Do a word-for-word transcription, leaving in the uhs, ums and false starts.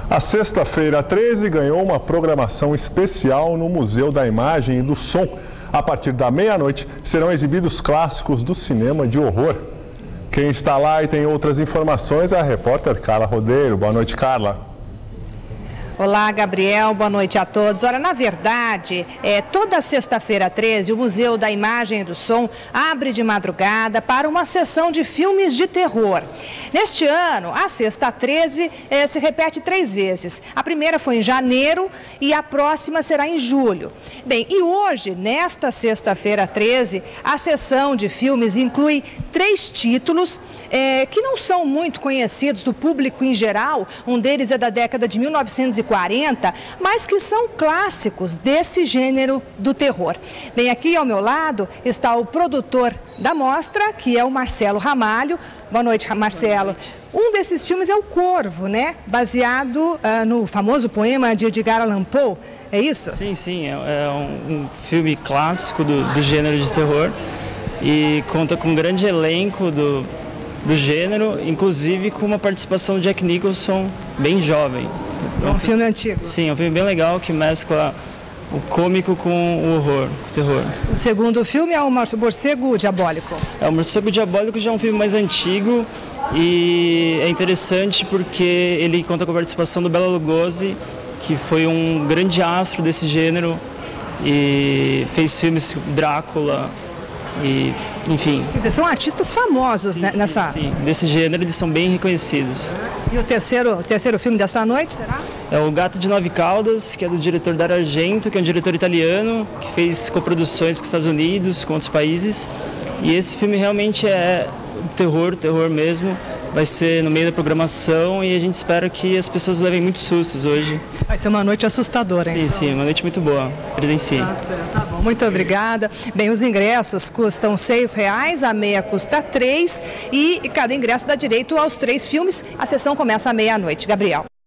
A Sexta-feira treze ganhou uma programação especial no Museu da Imagem e do Som. A partir da meia-noite serão exibidos clássicos do cinema de horror. Quem está lá e tem outras informações é a repórter Carla Rodeiro. Boa noite, Carla. Olá, Gabriel, boa noite a todos. Olha, na verdade, é, toda sexta-feira treze, o Museu da Imagem e do Som abre de madrugada para uma sessão de filmes de terror. Neste ano, a sexta treze é, se repete três vezes. A primeira foi em janeiro e a próxima será em julho. Bem, e hoje, nesta sexta-feira treze, a sessão de filmes inclui três títulos é, que não são muito conhecidos do público em geral. Um deles é da década de mil novecentos e quarenta, mas que são clássicos desse gênero do terror. Bem, aqui ao meu lado está o produtor da mostra, que é o Marcelo Ramalho. Boa noite, Marcelo. Um desses filmes é O Corvo, né? Baseado uh, no famoso poema de Edgar Allan Poe, é isso? Sim, sim, é, é um, um filme clássico do, do gênero de terror e conta com um grande elenco do, do gênero, inclusive com uma participação do Jack Nicholson bem jovem. É um filme antigo. Sim, é um filme bem legal que mescla o cômico com o horror, com o terror. O segundo filme é o Morcego Diabólico. É, o Morcego Diabólico já é um filme mais antigo e é interessante porque ele conta com a participação do Bela Lugosi, que foi um grande astro desse gênero e fez filmes como Drácula e, enfim. Quer dizer, são artistas famosos, sim, né, sim, nessa... Sim, desse gênero eles são bem reconhecidos. E o terceiro, o terceiro filme dessa noite, será? É o Gato de Nove Caudas, que é do diretor Dario Argento, que é um diretor italiano, que fez coproduções com os Estados Unidos, com outros países. E esse filme realmente é terror, terror mesmo. Vai ser no meio da programação e a gente espera que as pessoas levem muitos sustos hoje. Vai ser uma noite assustadora, hein? Sim, sim, uma noite muito boa. Presencie. Tá certo, tá bom. Muito obrigada. Bem, os ingressos custam seis reais, a meia custa três e cada ingresso dá direito aos três filmes. A sessão começa à meia-noite. Gabriel.